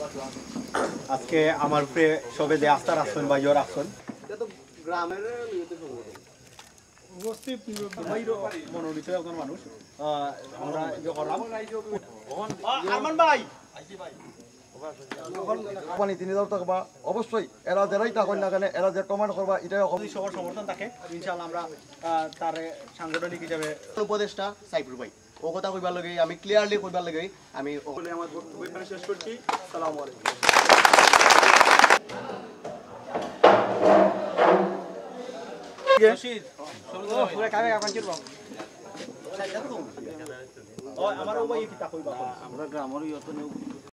আজকে আমার উপরে সবে যে আস্থার আসছেন বা ইয়র আসছেন গ্রামের মনোনীত একজন মানুষ আমরা ইয়ে করলাম আরমান ভাই কোম্পানি 3000 টাকা অবশ্যই এরা যারাই টাকা না কেন এরা যে কমান্ড করবা এটাই সবার সমর্থন থাকে ইনশাআল্লাহ আমরা তার সাংগঠনিক হিসাবে উপদেষ্টা সাইফুল ভাই ও কথা কইবার লাগে আমি ক্লিয়ারলি কইবার লাগে আমি ওখানে আমার বক্তব্য এখানে শেষ করছি আসসালামু আলাইকুম রশিদ পুরো কাবে কাম করব আমারও ভাই কি তা কইবা আমরা গ্রামের ইয়ত